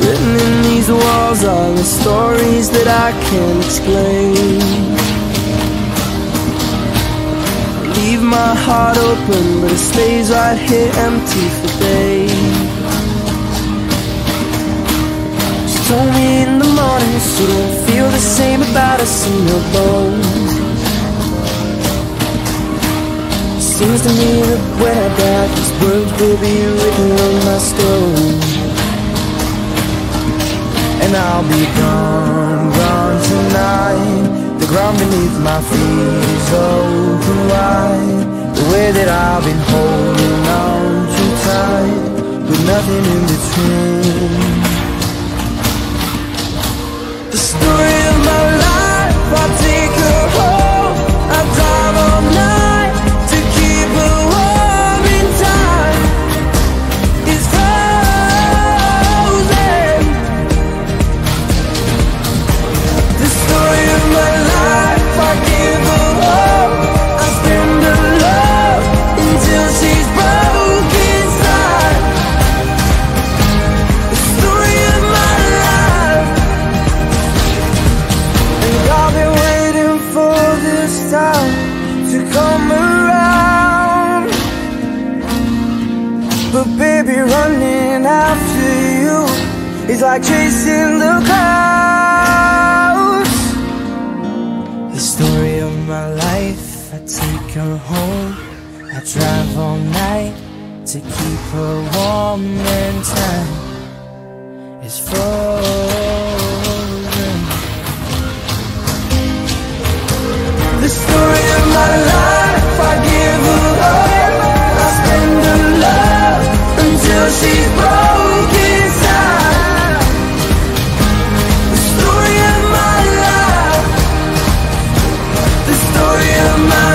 Written in these walls are the stories that I can't explain. Leave my heart open, but it stays right here empty for days. She told me in the morning she don't feel the same about us in your bones. Seems to me that when I die, these words will be written on my stone. And I'll be gone, gone tonight. The ground beneath my feet is open wide. The way that I've been holding on too tight, with nothing in between. The story of my life, I take her home. I drive all night to keep her warm in time. It's frozen. The story of my life, I give her up. I spend her love until she's broke inside. The story of my life. And I've been waiting for this time to come around. But baby, running after you is like chasing the clouds. The story of my life, I take her home. I drive all night to keep her warm and time is frozen. The story of my life, I give her up. I spend her love until she's broke inside. The story of my life, the story of my